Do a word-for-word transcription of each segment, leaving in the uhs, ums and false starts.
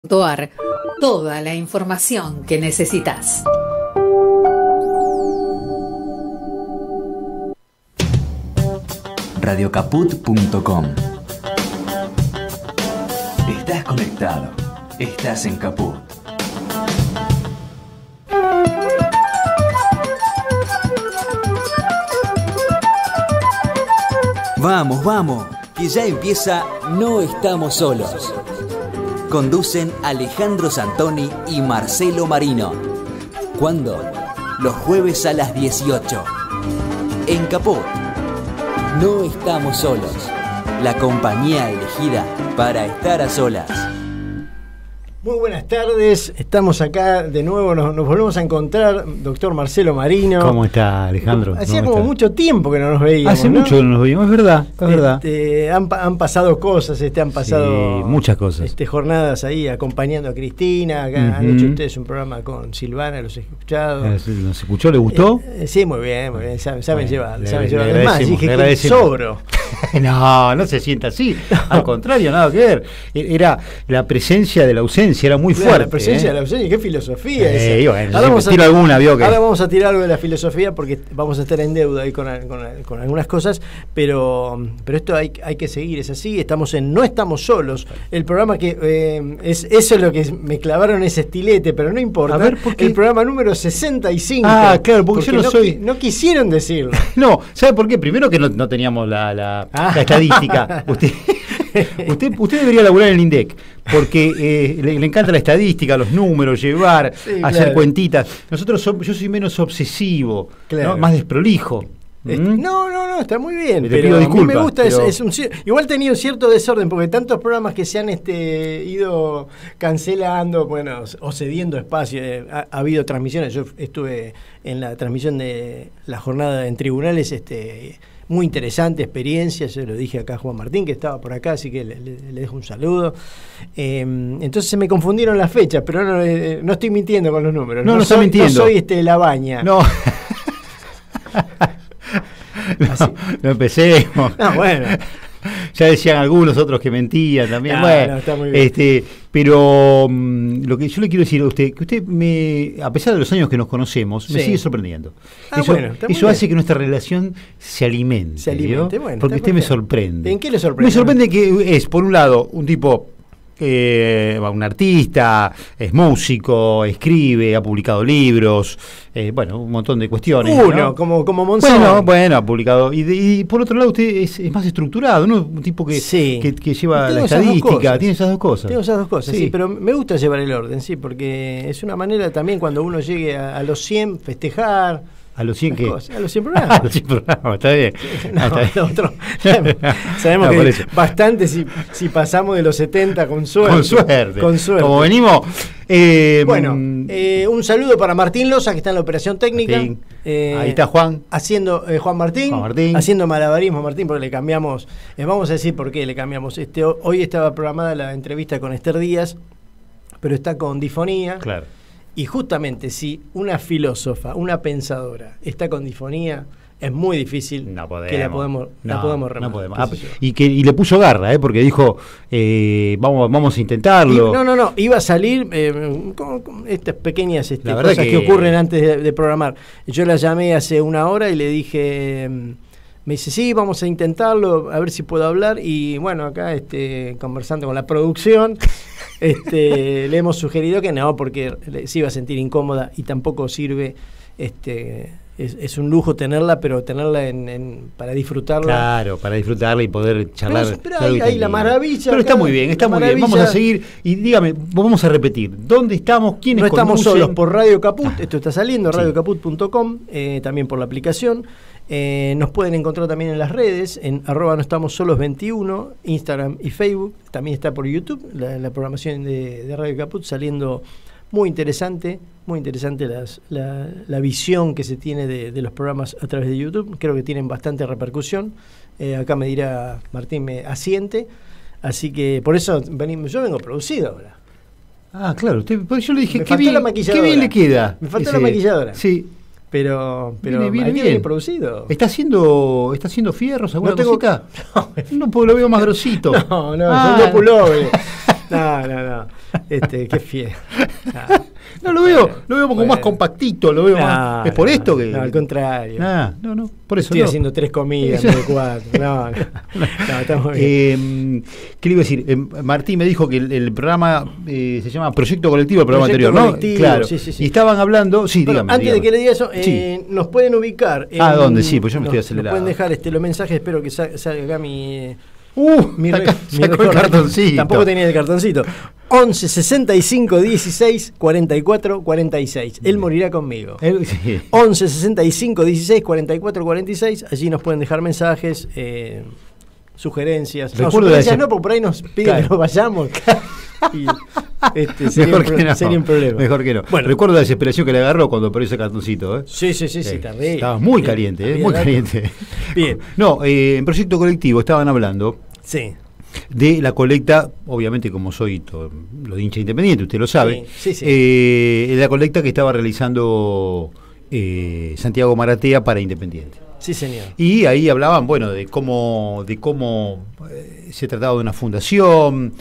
Toar toda la información que necesitas. radio caput punto com. Estás conectado. Estás en Caput. Vamos, vamos, que ya empieza No Estamos Solos. Conducen Alejandro Santoni y Marcelo Marino. ¿Cuándo? Los jueves a las dieciocho. En Caput. No Estamos Solos. La compañía elegida para estar a solas. Muy buenas tardes, estamos acá de nuevo, nos, nos volvemos a encontrar, doctor Marcelo Marino. ¿Cómo está, Alejandro? Hacía como está? mucho tiempo que no nos veíamos. Hace ¿no? mucho que no nos veíamos, es verdad, es verdad. Este, han, han pasado cosas, este, han pasado sí, muchas cosas. Este, jornadas ahí acompañando a Cristina, acá uh-huh. han hecho ustedes un programa con Silvana, los he escuchado. ¿Nos escuchó? ¿Le gustó? Eh, sí, muy bien, muy bien, saben, saben bueno, llevar. Le, saben le llevar. Además, dije que sobro. No, no se sienta así, no. Al contrario, nada que ver. Era la presencia de la ausencia, era muy claro, fuerte. La presencia ¿eh? de la ausencia, qué filosofía eh, esa. Bueno, ahora, vamos a, alguna, vio que... ahora vamos a tirar algo de la filosofía porque vamos a estar en deuda ahí con, con, con algunas cosas, pero, pero esto hay, hay que seguir, es así, estamos en No Estamos Solos, el programa que, eh, es eso es lo que me clavaron ese estilete, pero no importa, a ver, ¿por qué? El programa número sesenta y cinco. Ah, claro, porque, porque yo no, no soy... No quisieron decirlo. No, ¿sabe por qué? Primero que no, no teníamos la, la, ah. la estadística. Usted... Usted, usted debería laburar en el INDEC, porque eh, le, le encanta la estadística, los números, llevar, sí, hacer claro. cuentitas. Nosotros somos, yo soy menos obsesivo, claro. ¿no? Más desprolijo. Este, ¿Mm? No, no, no, está muy bien. Te pero pido disculpas, a mí me gusta, pero... es, es un, igual he tenido cierto desorden, porque tantos programas que se han este, ido cancelando, bueno, o cediendo espacio, eh, ha, ha habido transmisiones, yo estuve en la transmisión de la jornada en tribunales, este... muy interesante experiencia, yo lo dije acá a Juan Martín, que estaba por acá, así que le, le, le dejo un saludo. Eh, entonces se me confundieron las fechas, pero no, eh, no estoy mintiendo con los números. No, no, no está soy, mintiendo. No soy este, la baña. No. no, no empecemos. No, bueno. Ya decían algunos otros que mentían también. No, bueno, no, está muy bien. Este, pero um, lo que yo le quiero decir a usted, que usted me, a pesar de los años que nos conocemos, sí. me sigue sorprendiendo. Ah, eso bueno, eso hace que nuestra relación se alimente. Se alimente, bueno, porque usted me sorprende. ¿En qué le sorprende? Me sorprende que es, por un lado, un tipo... Eh, un artista, es músico, escribe, ha publicado libros, eh, bueno, un montón de cuestiones. Uno, ¿no? como, como Monzón. Bueno, bueno, ha publicado. Y, de, y por otro lado, usted es, es más estructurado, ¿no? Un tipo que, sí. que, que lleva la estadística, tiene esas dos cosas. Tengo esas dos cosas, sí. sí, pero me gusta llevar el orden, sí, porque es una manera también cuando uno llegue a, a los cien, festejar. ¿A los cien qué? A los cien programas. A los cien programas, está bien. No, está bien. Otro, sabemos no, que bastante si, si pasamos de los setenta con suerte. Con suerte. Con suerte. Como venimos. Eh, bueno, eh, un saludo para Martín Loza, que está en la operación técnica. Eh, Ahí está Juan. Haciendo, eh, Juan Martín, Juan Martín. Haciendo malabarismo, Martín, porque le cambiamos. Eh, vamos a decir por qué le cambiamos. Este, hoy estaba programada la entrevista con Esther Díaz, pero está con difonía. Claro. Y justamente si una filósofa, una pensadora está con difonía, es muy difícil no podemos, que la podemos, no, la podemos remar. No podemos. Ah, y que y le puso garra, ¿eh? Porque dijo, eh, vamos vamos a intentarlo. Y, no, no, no, iba a salir eh, con, con estas pequeñas este, cosas que... que ocurren antes de, de programar. Yo la llamé hace una hora y le dije... Me dice, sí, vamos a intentarlo, a ver si puedo hablar. Y bueno, acá este, conversando con la producción, este, le hemos sugerido que no, porque se iba a sentir incómoda y tampoco sirve. Este, es, es un lujo tenerla, pero tenerla en, en, para disfrutarla. Claro, para disfrutarla y poder charlar. Pero, pero hay, hay la maravilla. Pero está muy bien, está muy bien. Vamos a seguir y dígame, vamos a repetir. ¿Dónde estamos? ¿Quiénes No estamos conducen? solos por Radio Caput, ah, esto está saliendo, sí. radio caput punto com, eh, también por la aplicación. Eh, nos pueden encontrar también en las redes, en arroba no estamos solos veintiuno, Instagram y Facebook. También está por YouTube la, la programación de, de Radio Caput saliendo muy interesante, muy interesante las, la, la visión que se tiene de, de los programas a través de YouTube. Creo que tienen bastante repercusión. Eh, acá me dirá Martín, me asiente. Así que por eso venimos, yo vengo producido ahora. Ah, claro, usted, pues yo le dije, me qué bien, qué bien le queda. Me faltó ese, la maquilladora. Sí. Pero, pero viene, viene hay que bien. producido. ¿Está haciendo, está haciendo fierros alguna no tengo, cosita? No, no, porque lo veo más grosito. No, no, ah. son dos pullovers. No, no, no. Este, qué fiel. No, no, lo veo, lo veo como bueno. más compactito, lo veo no, más. Es por no, esto que. No, al contrario. No, no, no. Por eso Estoy no. haciendo tres comidas, no de cuatro. No, no. no estamos bien. Eh, ¿Qué le iba a decir? Eh, Martín me dijo que el, el programa eh, se llama Proyecto Colectivo, el programa Proyecto anterior, colectivo, ¿no? Claro. Sí, sí, sí. Y estaban hablando. Sí, bueno, dígame. Antes dígame. de que le diga eso, eh, sí. nos pueden ubicar. En, ¿A dónde? Sí, pues yo me nos, estoy acelerado. Nos pueden dejar este, los mensajes, espero que salga, salga acá mi. Uh, mi, acá, mi sacó el cartoncito. Tampoco tenía el cartoncito. once sesenta y cinco dieciséis cuarenta y cuatro cuarenta y seis. Él morirá conmigo. Él, sí. once sesenta y cinco dieciséis cuarenta y cuatro cuarenta y seis. Allí nos pueden dejar mensajes, eh, sugerencias. No, sugerencias no, porque por ahí nos piden claro. que nos vayamos. Y, este, sería, mejor, un, que no, sería un problema. Mejor que no. Bueno, recuerdo la desesperación que le agarró cuando perdió ese cartoncito. ¿eh? Sí, sí, sí, sí, eh, terrible. Estaba muy caliente, eh, muy caliente. Bien. No, eh, en Proyecto Colectivo estaban hablando sí. de la colecta, obviamente como soy todo, lo de hincha independiente, usted lo sabe, sí, sí, sí. Eh, la colecta que estaba realizando eh, Santiago Maratea para Independiente. Sí, señor. Y ahí hablaban, bueno, de cómo, de cómo eh, se trataba de una fundación,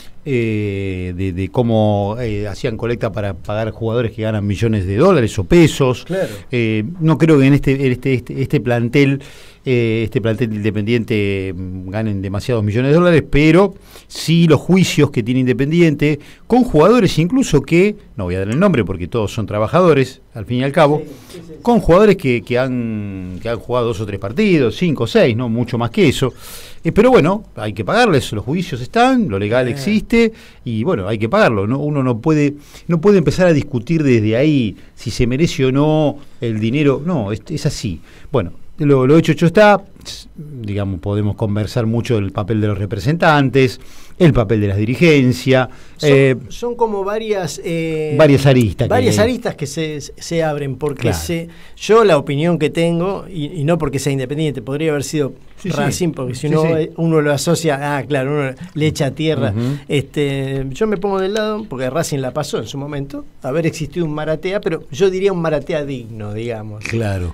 eh, de, de cómo eh, hacían colecta para pagar jugadores que ganan millones de dólares o pesos. Claro. Eh, no creo que en este, en este, este, este plantel, eh, este plantel Independiente ganen demasiados millones de dólares, pero sí los juicios que tiene Independiente con jugadores incluso que, no voy a dar el nombre porque todos son trabajadores, al fin y al cabo, sí, sí, sí, con jugadores que, que han que han jugado dos o tres partidos, cinco o seis, no mucho más que eso. Eh, pero bueno, hay que pagarles, los juicios están, lo legal eh. existe y bueno, hay que pagarlo, ¿no? Uno no puede no puede empezar a discutir desde ahí si se merece o no el dinero, no, es, es así. Bueno, lo, lo hecho hecho está, digamos, podemos conversar mucho del papel de los representantes, el papel de la dirigencia. Son, eh, son como varias eh, varias aristas. Varias que, aristas que se, se abren, porque claro. se, yo la opinión que tengo, y, y no porque sea Independiente, podría haber sido sí, Racing, sí. porque si sí, no sí. uno lo asocia, ah, claro, uno le echa a tierra. Uh-huh. este, yo me pongo del lado, porque Racing la pasó en su momento, haber existido un Maratea, pero yo diría un Maratea digno, digamos. Claro.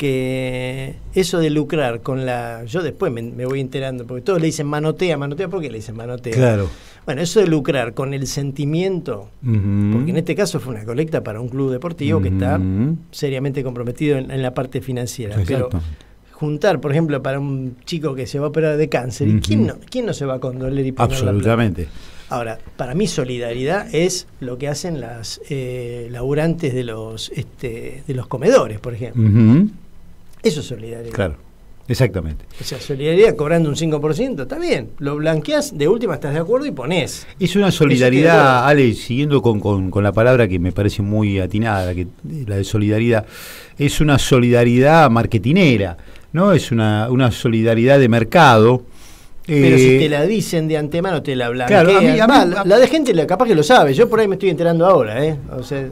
Porque eso de lucrar con la... Yo después me, me voy enterando, porque todos le dicen manotea, manotea, ¿por qué le dicen manotea? Claro. Bueno, eso de lucrar con el sentimiento, uh-huh. porque en este caso fue una colecta para un club deportivo uh-huh. que está seriamente comprometido en, en la parte financiera. Exacto. Pero juntar, por ejemplo, para un chico que se va a operar de cáncer, uh-huh. ¿quién, no, ¿quién no se va a condoler y poner absolutamente. La plata? Ahora, para mí solidaridad es lo que hacen las eh, laburantes de los este, de los comedores, por ejemplo. Uh-huh. Eso es solidaridad. Claro, exactamente. O sea, solidaridad cobrando un cinco por ciento, está bien. Lo blanqueás, de última estás de acuerdo y ponés. Es una solidaridad, Ale, siguiendo con, con, con la palabra que me parece muy atinada, que, la de solidaridad, es una solidaridad marketinera, ¿no? Es una, una solidaridad de mercado. Pero eh, si te la dicen de antemano, te la blanquean. Claro, a mí, a mí, Va, la, la de gente la, capaz que lo sabe. Yo por ahí me estoy enterando ahora, ¿eh? O sea,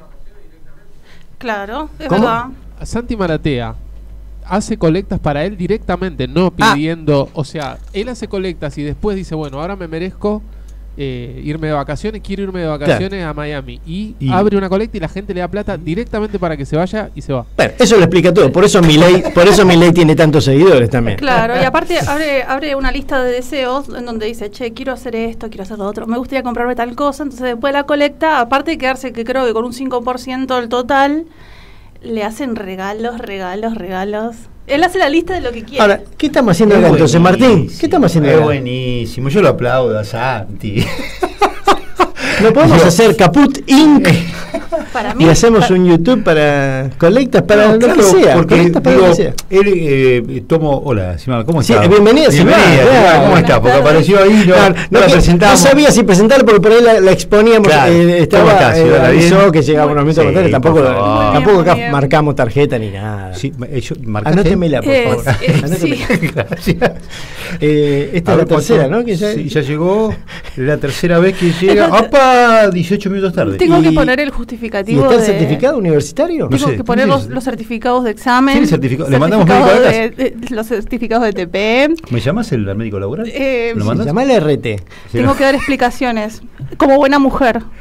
claro, es ¿cómo? verdad. Santi Maratea hace colectas para él directamente, no pidiendo, ah. o sea, él hace colectas y después dice, bueno, ahora me merezco eh, irme de vacaciones, quiero irme de vacaciones claro. a Miami y, y abre una colecta y la gente le da plata directamente para que se vaya y se va. Bueno, eso lo explica todo, por eso Milei, por eso Milei tiene tantos seguidores también. Claro, y aparte abre, abre una lista de deseos en donde dice, che, quiero hacer esto, quiero hacer lo otro, me gustaría comprarme tal cosa, entonces después de la colecta, aparte de quedarse que creo que con un cinco por ciento del total, le hacen regalos, regalos, regalos. Él hace la lista de lo que quiere. Ahora, ¿qué estamos haciendo acá entonces, Martín? ¿Qué estamos haciendo acá? Es buenísimo, yo lo aplaudo a Santi. No podemos hacer Caput Incorporated para mí, y hacemos para... un YouTube para colectas para no, lo claro, que sea. Porque para digo, lo que sea. Él eh, tomo, hola, Simón, ¿cómo sí, está? Bienvenida, bienvenida, Simón. ¿Cómo está? Porque apareció ahí, no, no, no, no la que, presentamos. No sabía si presentarla porque por ahí la, la exponíamos. Claro. Eh, estaba, ¿Cómo estás? eh, avisó que llegaba muy, un momento sí, contrario. Tampoco, por favor. tampoco acá bien. marcamos tarjeta ni nada. Sí, yo, ¿marcaste? Anótemela, por es, favor. Es, Anótemela. sí. Gracias. Eh, esta A es la ver, tercera, ¿cuánto? ¿no? Que ya, sí, ya llegó. Es la tercera vez que llega. ¡Opa! dieciocho minutos tarde. Tengo Y- que poner el ¿Y justificativo está el de... certificado universitario? No Tengo sé, que poner ¿qué los, es? los certificados de examen. ¿Tiene certificado? ¿Le mandamos certificado médico de, de- Los certificados de T P E. ¿Me llamas el médico laboral? Eh, ¿Lo sí, mandas? Llamá a la R T. Tengo que dar explicaciones. Como buena mujer.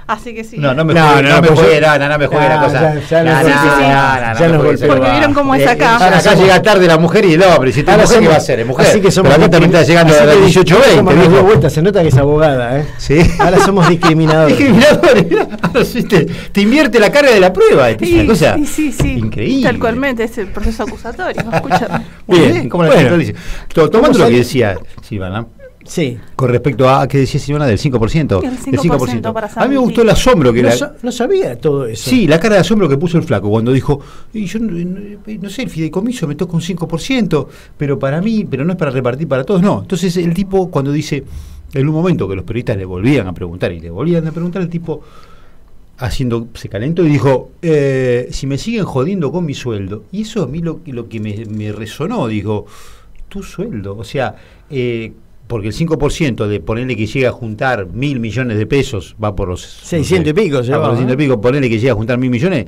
Así que sí. No, no me No, juegue, no, no, no me pues juegue, yo- no, no, no me juegue la Ah, cosa. ya- ya No, nos no, golpeó. no, no, no, Ya no nos me juegue golpeó. la Porque cosa. vieron cómo es Eh, acá. Ahora acá somos- llega tarde la mujer y el hombre. Si tu Ahora mujer, ¿qué somos- va a hacer? Es mujer. Así que somos Pero acá también está llegando así a las que dieciocho como veinte. nos dio viejo. vuelta, se nota que es abogada, ¿eh? Sí. Ahora somos discriminadores. Discriminadores. Ahora sí te, te invierte la carga de la prueba. Es Sí, una cosa sí, sí, sí. increíble. Tal cualmente, es el proceso acusatorio. Escúchame. Muy Bien, bien, como la bueno. central dice. To- Tomando Vamos lo a- que decía Silvana, Sí. con respecto a, ¿qué decía Silvana? Del cinco por ciento. El Del cinco por ciento para A mí me Santi. gustó el asombro que No, la... sa- no sabía todo eso. Sí, la cara de asombro que puso el flaco cuando dijo, y yo no, no- no sé, el fideicomiso me toca un cinco por ciento, pero para mí, pero no es para repartir para todos, no. Entonces el tipo cuando dice, en un momento que los periodistas le volvían a preguntar y le volvían a preguntar, el tipo haciendo, se calentó y dijo, eh, si me siguen jodiendo con mi sueldo, y eso a mí lo, lo que me, me resonó, digo, tu sueldo, o sea, eh, porque el cinco por ciento de ponerle que llega a juntar mil millones de pesos, va por los... seiscientos y pico, va se por va, los seiscientos ¿eh? y pico, ponerle que llega a juntar mil millones,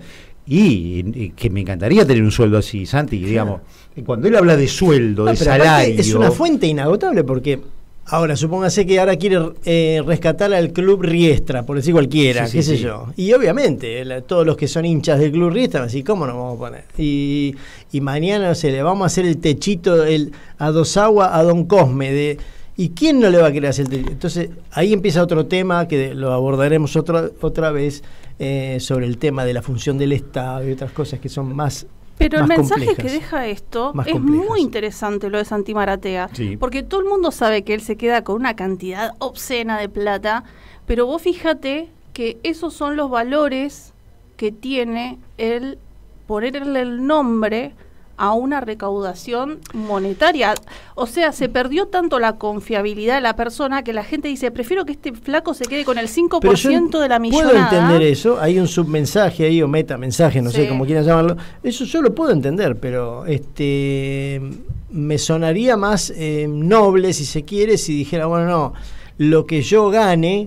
y, y que me encantaría tener un sueldo así, Santi, digamos, cuando él habla de sueldo, No, de pero aparte salario... es una fuente inagotable porque ahora supóngase que ahora quiere eh, rescatar al club Riestra, por decir cualquiera, Sí, sí, qué sé sí. yo. Y obviamente la- todos los que son hinchas del club Riestra van a decir, ¿cómo nos vamos a poner? Y, y mañana, no sé, le vamos a hacer el techito el, a Dos Aguas a Don Cosme de... ¿Y quién no le va a querer hacer el techito? Entonces ahí empieza otro tema que lo abordaremos otra, otra vez eh, sobre el tema de la función del Estado y otras cosas que son más... Pero el más mensaje complejas. que deja esto Más es complejas. muy interesante, lo de Santi Maratea. Sí. Porque todo el mundo sabe que él se queda con una cantidad obscena de plata, pero vos fíjate que esos son los valores que tiene el ponerle el nombre a una recaudación monetaria. O sea, se perdió tanto la confiabilidad de la persona que la gente dice, prefiero que este flaco se quede con el cinco por ciento de la millonada. Puedo entender eso, hay un submensaje ahí o metamensaje, no Sí. sé cómo quieran llamarlo. Eso yo lo puedo entender, pero este me sonaría más eh, noble, si se quiere, si dijera, bueno, no, lo que yo gane,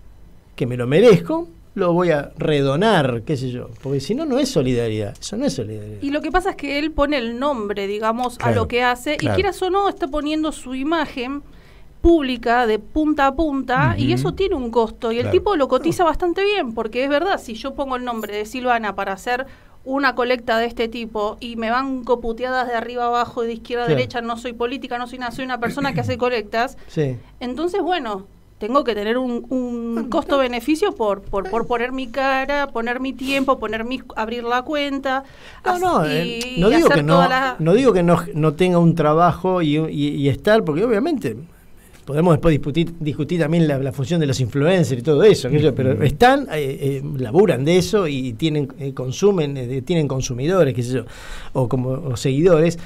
que me lo merezco, lo voy a redonar, qué sé yo, porque si no, no es solidaridad, eso no es solidaridad. Y lo que pasa es que él pone el nombre, digamos, a Claro, lo que hace, claro. y quieras o no, está poniendo su imagen pública de punta a punta, y Ujú. eso tiene un costo, y el Claro. tipo lo cotiza bastante bien, porque es verdad, si yo pongo el nombre de Silvana para hacer una colecta de este tipo y me van coputeadas de arriba abajo y de izquierda a Claro. derecha, no soy política, no soy nada, soy una persona que hace colectas, Sí. entonces bueno, tengo que tener un, un costo-beneficio por, por, por poner mi cara, poner mi tiempo, poner mi, abrir la cuenta. No, no, así, eh, y no digo hacer que no, toda la- no digo que no, no tenga un trabajo y, y- y estar, porque obviamente podemos después discutir, discutir también la, la función de los influencers y todo eso, aquello, pero están, eh, eh, laburan de eso y tienen, eh, consumen, eh, tienen consumidores, qué sé yo, o como o seguidores,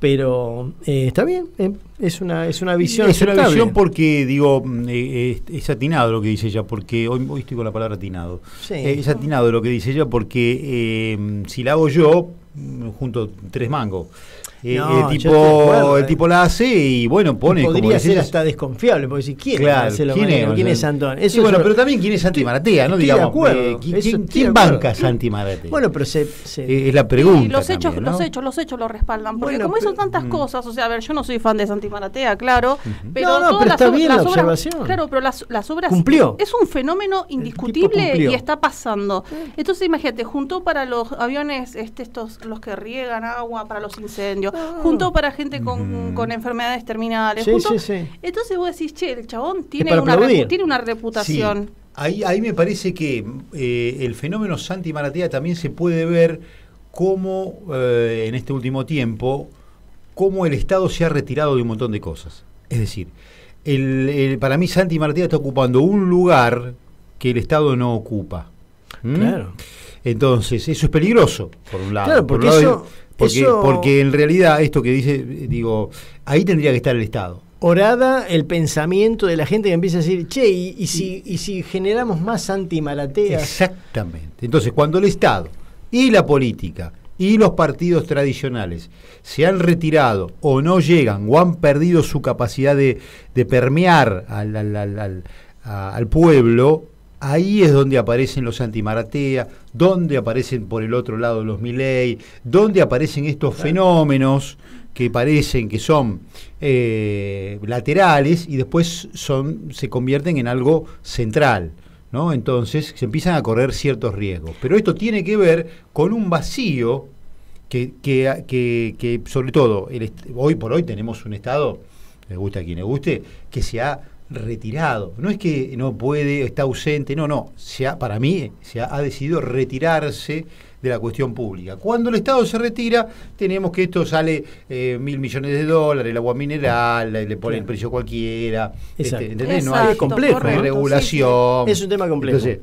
pero eh, está bien, eh, es una es una visión Es una aceptable. visión porque, digo, mm, eh, es, es atinado lo que dice ella, porque hoy, hoy estoy con la palabra atinado. Sí. Eh, es atinado lo que dice ella porque eh, si la hago yo, mm, junto tres mangos. Eh, No, el, yo estoy de tipo, acuerdo, el eh. tipo la hace y bueno, pone como podría decís, ser hasta desconfiable, porque si quién Claro, es Marcelo ¿quién Manero? es? ¿Quién es Antón? Sí, Eso bueno, yo- pero también quién es Santi Maratea, ¿no? Estoy de Digamos, acuerdo, eh, ¿quién, eso quién- estoy quién de acuerdo. banca a Santi Maratea? Bueno, pero se, se- Eh, es la pregunta. Y los hechos, también, ¿no? los hechos, los hechos lo respaldan. Porque Bueno, como hizo pero- tantas Mm. cosas, o sea, a ver, yo no soy fan de Santi Maratea, claro, pero No, no, todas pero las está ob- bien las la obras- observación. Claro, pero las, las obras Cumplió. es un fenómeno indiscutible cumplió. y está pasando. Entonces, imagínate, juntó para los aviones, este, estos, los que riegan agua para los incendios, Ah. juntó para gente con, Ujú. con enfermedades terminales. Sí, juntó- sí, sí. Entonces vos decís, che, el chabón tiene para una, aplaudir. repu- tiene una reputación. Sí, ahí, ahí me parece que eh, el fenómeno Santi Maratea también se puede ver cómo eh, en este último tiempo, cómo el Estado se ha retirado de un montón de cosas. Es decir, el, el- para mí Santi Maratea está ocupando un lugar que el Estado no ocupa. ¿Mm? Claro. Entonces, eso es peligroso, por un lado. Claro, Por porque un lado, eso- porque, eso- porque en realidad esto que dice, eh, digo, ahí tendría que estar el Estado. Horada el pensamiento de la gente que empieza a decir, che, y, y si, y si generamos más antimarateas. Exactamente. Entonces, cuando el Estado y la política y los partidos tradicionales se han retirado o no llegan o han perdido su capacidad de, de permear al, al, al, al, a- al pueblo, ahí es donde aparecen los antimaratea, donde aparecen por el otro lado los Milei, donde aparecen estos fenómenos que parecen que son eh, laterales y después son se convierten en algo central. ¿no? Entonces se empiezan a correr ciertos riesgos. Pero esto tiene que ver con un vacío que, que, que, que sobre todo, el est- hoy por hoy tenemos un Estado, le guste a quien le guste, que se ha retirado. No es que no puede, está ausente, no, no. Se ha, para mí se ha, ha decidido retirarse de la cuestión pública. Cuando el Estado se retira, tenemos que esto sale eh, mil millones de dólares, el agua mineral, le, le pone el precio cualquiera. Este, ¿entendés? No hay complejo, no hay regulación. Es un tema complejo. Entonces,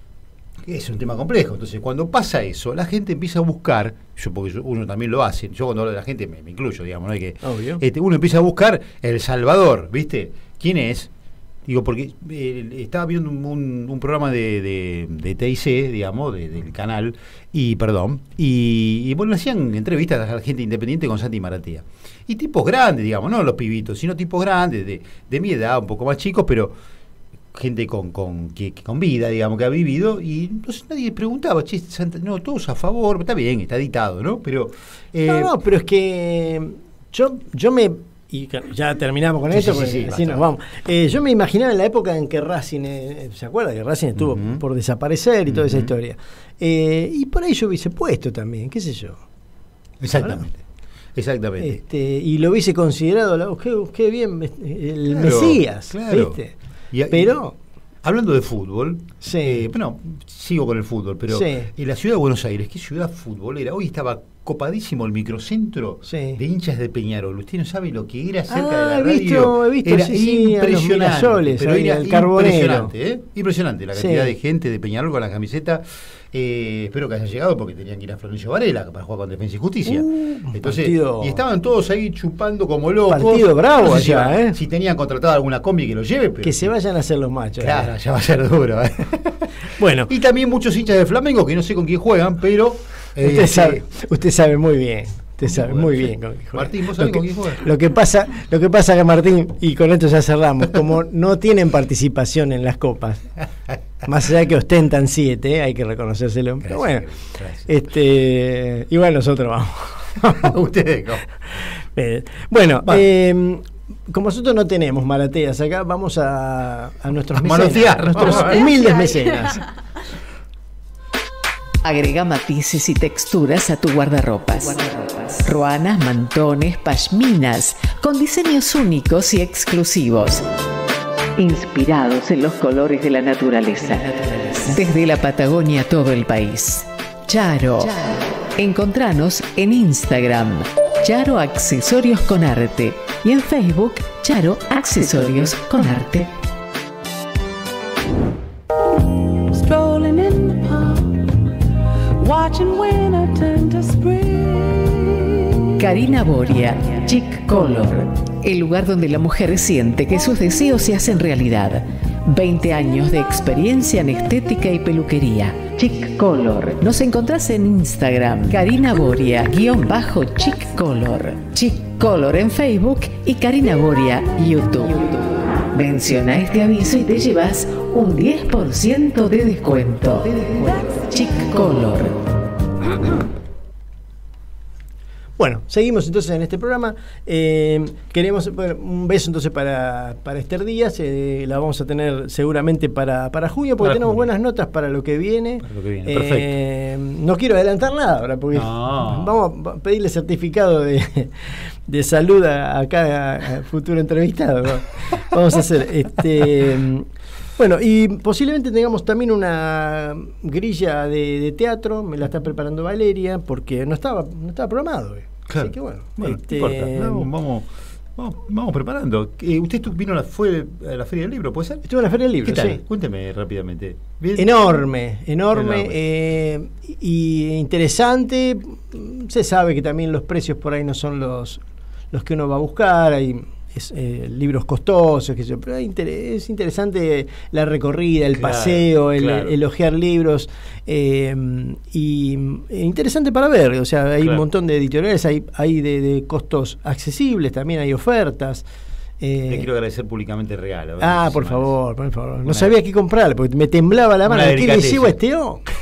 es un tema complejo. Entonces, cuando pasa eso, la gente empieza a buscar, yo porque uno también lo hace, yo cuando hablo de la gente me, me incluyo, digamos, ¿no? Hay que, este, uno empieza a buscar El Salvador, ¿viste? ¿Quién es? Digo, porque eh, estaba viendo un, un, un programa de, de, de T I C, digamos, de, del canal, y perdón, y, y bueno, hacían entrevistas a la gente independiente con Santi Maratea. Y tipos grandes, digamos, no los pibitos, sino tipos grandes, de, de mi edad, un poco más chicos, pero gente con, con, que, que con vida, digamos, que ha vivido, y entonces nadie preguntaba, che, Santa, no, todos a favor, está bien, está editado, ¿no? Pero eh, no, no, pero es que yo, yo me... Y ya terminamos con sí, esto, sí, porque sí, sí, así nos vamos. Eh, yo me imaginaba en la época en que Racing, eh, ¿se acuerda que Racing estuvo uh-huh. por desaparecer y toda uh-huh. esa historia? Eh, y por ahí yo hubiese puesto también, qué sé yo. Exactamente. ¿No? Exactamente. Este, y lo hubiese considerado, la, qué, qué bien, el claro, Mesías, claro. ¿viste? Y, pero... Hablando de fútbol, sí. eh, bueno, sigo con el fútbol, pero sí. en la ciudad de Buenos Aires, ¿qué ciudad futbolera? Hoy estaba copadísimo el microcentro sí. de hinchas de Peñarol. Usted no sabe lo que era cerca ah, de la he visto, radio. He visto, era sí, impresionante. Soles, pero era el impresionante, ¿eh? Impresionante la cantidad sí. de gente de Peñarol con la camiseta. Eh, espero que hayan llegado porque tenían que ir a Florencio Varela para jugar con Defensa y Justicia. Uh, Entonces, partido, y estaban todos ahí chupando como locos. Partido bravo no sé allá, si, ¿eh? Si tenían contratado alguna combi que lo lleve. Pero que se vayan a hacer los machos. Claro, ¿eh? ya va a ser duro. ¿eh? Bueno. Y también muchos hinchas de Flamengo que no sé con quién juegan, pero... Eh, usted, sabe, usted sabe muy bien. Usted sabe muy bien con quién juega. Martín, ¿vos sabés con quién juega? Lo que pasa, lo que pasa que Martín, y con esto ya cerramos, como no tienen participación en las copas, más allá de que ostentan siete, hay que reconocérselo. Gracias, pero bueno, gracias. este igual nosotros vamos. Ustedes no. Eh, bueno, eh, como nosotros no tenemos marateas acá, vamos a, a nuestros a mecenas, manotear, nuestros ¿no? humildes mecenas. Agrega matices y texturas a tu guardarropas. guardarropas. Ruanas, mantones, pashminas, con diseños únicos y exclusivos. Inspirados en los colores de la naturaleza. Desde la Patagonia a todo el país. Charo. Charo. Encontranos en Instagram, Charo Accesorios con Arte. Y en Facebook, Charo Accesorios con Arte. Karina Boria, Chic Color, el lugar donde la mujer siente que sus deseos se hacen realidad. veinte años de experiencia en estética y peluquería. Chic Color. Nos encontrás en Instagram, Karina Boria, guión bajo Chic Color. Chic Color en Facebook y Karina Boria, YouTube. Menciona este aviso y te llevas un diez por ciento de descuento. Chic Color. Bueno, seguimos entonces en este programa. Eh, queremos bueno, un beso entonces para, para Esther Díaz. Eh, la vamos a tener seguramente para, para junio, porque para tenemos junio. buenas notas para lo que viene. Para lo que viene, eh, perfecto. No quiero adelantar nada ahora, porque no. vamos a pedirle certificado de, de salud a, a cada futuro entrevistado. ¿no? Vamos a hacer este. Bueno, y posiblemente tengamos también una grilla de, de teatro, me la está preparando Valeria, porque no estaba no estaba programado. Eh. Claro. Así que bueno, bueno este, no importa. Vamos, vamos, vamos, vamos preparando. Eh, ¿Usted vino a la, fue a la Feria del Libro, puede ser? Estuve en la Feria del Libro, ¿Qué tal? Sí. Cuénteme rápidamente. ¿Bien? Enorme, enorme, enorme. Eh, y interesante. Se sabe que también los precios por ahí no son los, los que uno va a buscar, hay... Es, eh, libros costosos, que yo, pero es, inter es interesante la recorrida, el claro, paseo, el, claro. el hojear libros, eh, y eh, interesante para ver, o sea, hay claro. un montón de editoriales, hay, hay de, de costos accesibles, también hay ofertas. Eh, Le quiero agradecer públicamente el regalo. Ah, por favor, por favor. No una, sabía qué comprar, porque me temblaba la mano. ¿Qué le llevo a este hombre?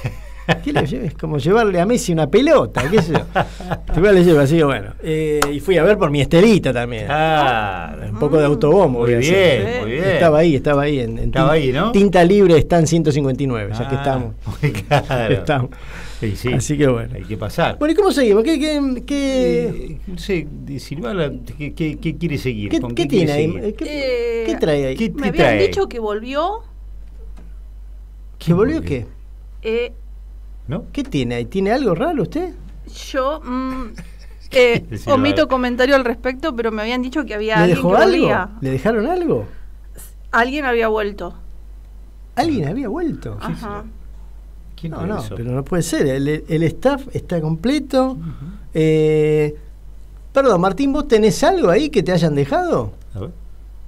¿Qué le llevo? Es como llevarle a Messi una pelota, qué sé yo. Igual le llevo así, bueno. Eh, y fui a ver por mi Estelita también. Ah, un poco de autobombo. Muy bien, muy bien. Estaba ahí, estaba ahí. En, en estaba tinta, ahí, ¿no? Tinta Libre está en ciento cincuenta y nueve, ah, ya que estamos. Muy claro. Estamos. Sí, sí. Así que bueno. Hay que pasar. Bueno, ¿y cómo seguimos? ¿Qué, qué, qué... Eh, no sé, Silvana, ¿qué, qué, qué quiere seguir? ¿Qué, ¿Con qué, qué tiene ahí? seguir? ¿Qué, Eh, ¿Qué trae ahí? ¿Qué, me qué habían trae? dicho que volvió. ¿Que volvió qué? Eh, ¿No? ¿Qué tiene ahí? ¿Tiene algo raro usted? yo mm, eh, omito comentario al respecto, pero me habían dicho que había ¿Le alguien dejó que algo? volvía. ¿Le dejaron algo? Alguien había vuelto. ¿Alguien había vuelto? Ajá. ¿Quién No, fue no, eso? pero no puede ser. El, el staff está completo. Uh-huh. eh, perdón, Martín, ¿vos tenés algo ahí que te hayan dejado? A ver.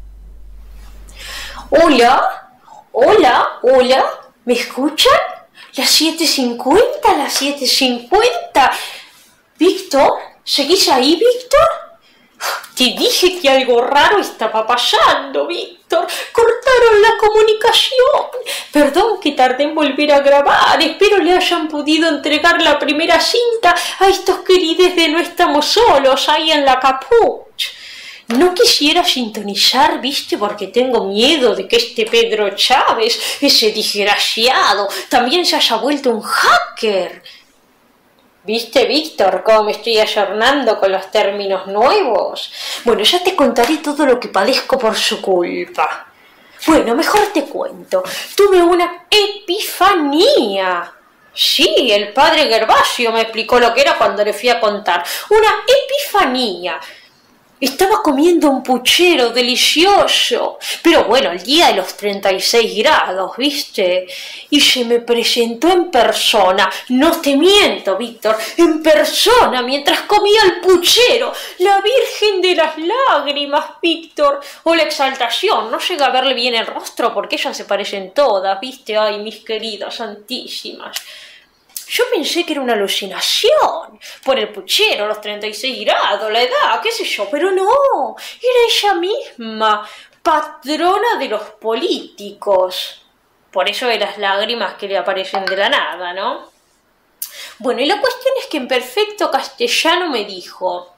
Hola, hola, hola, ¿me escuchan? Las siete cincuenta, las siete cincuenta. Víctor, ¿seguís ahí, Víctor? Te dije que algo raro estaba pasando, Víctor. Cortaron la comunicación. Perdón que tardé en volver a grabar. Espero le hayan podido entregar la primera cinta a estos queridos de No Estamos Solos ahí en la Capuch. No quisiera sintonizar, viste, porque tengo miedo de que este Pedro Chávez, ese desgraciado, también se haya vuelto un hacker. ¿Viste, Víctor, cómo me estoy ayornando con los términos nuevos? Bueno, ya te contaré todo lo que padezco por su culpa. Bueno, mejor te cuento. Tuve una epifanía. Sí, el padre Gervasio me explicó lo que era cuando le fui a contar. Una epifanía. Estaba comiendo un puchero delicioso, pero bueno, el día de los treinta y seis grados, ¿viste? Y se me presentó en persona, no te miento, Víctor, en persona, mientras comía el puchero, la Virgen de las Lágrimas, Víctor, o la Exaltación. No llega a verle bien el rostro porque ellas se parecen todas, ¿viste? Ay, mis queridas santísimas. Yo pensé que era una alucinación, por el puchero, los treinta y seis grados, la edad, qué sé yo, pero no, era ella misma, patrona de los políticos. Por eso de las lágrimas que le aparecen de la nada, ¿no? Bueno, y la cuestión es que en perfecto castellano me dijo: